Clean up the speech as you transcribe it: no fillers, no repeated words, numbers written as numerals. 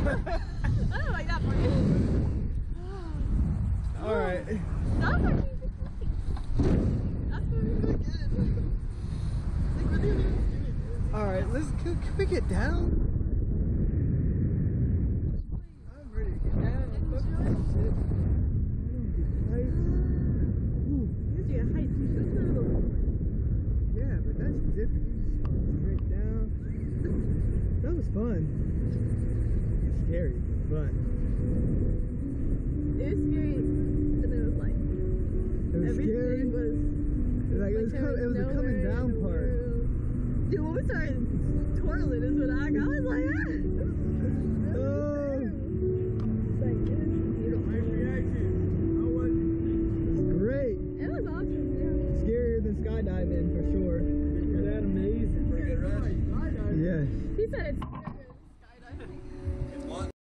I don't like that part. All right. That was actually that's really good. Like really good. All right, can we get down? I'm ready to get down. Gives you a height. Yeah, but that's different. Straight down. That was fun. It's scary, but fun. It was scary, and it was like It was everything scary. was Like it was a coming down part. Dude, when we started twirling is when I was like, ah. Oh. Like, it was beautiful. My reaction. How was it? It's great. It was awesome, yeah. Scarier than skydiving for sure. Isn't that amazing? Pretty good rush. Skydiving. Yes. He said it's